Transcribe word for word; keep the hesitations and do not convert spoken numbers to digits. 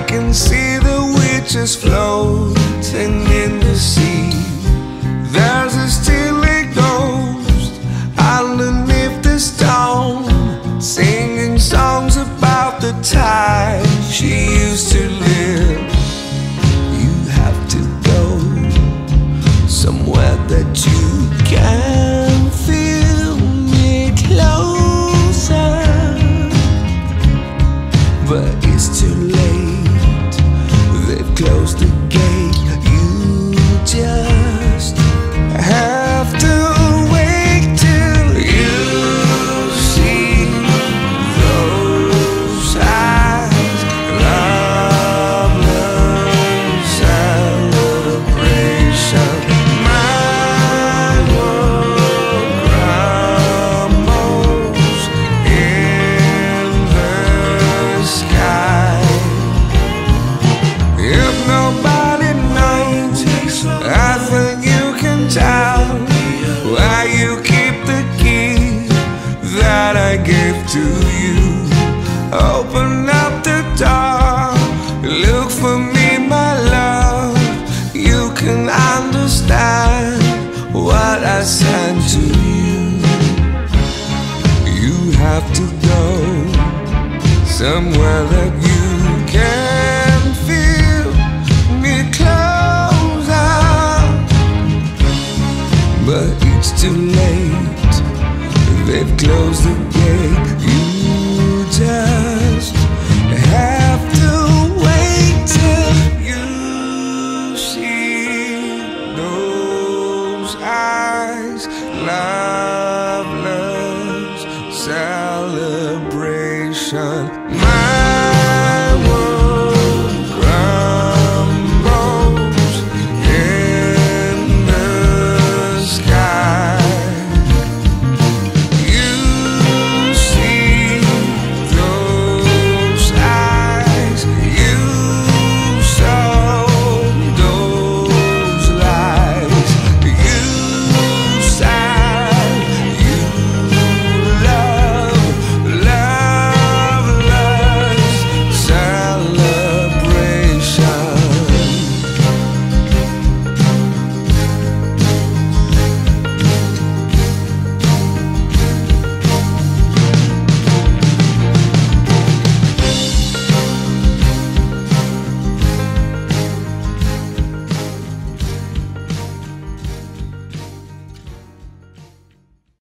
can see the witches floating in the sea. There's a steely ghost underneath the stone, singing songs about the time she used to live. You have to go somewhere that you can feel me closer, but it's too late. They've closed the gate. You just have to wait till you see those eyes. Love, love, celebration. My world crumbles in the sky. If nobody knows, I think you can tell why you keep the key that I gave to you. Open up the door, look for me, my love. You can understand what I sent to you. You have to go somewhere that you can feel me closer, but it's too late. They've closed the gate. You just have to wait till you see those eyes. Love, love's celebration.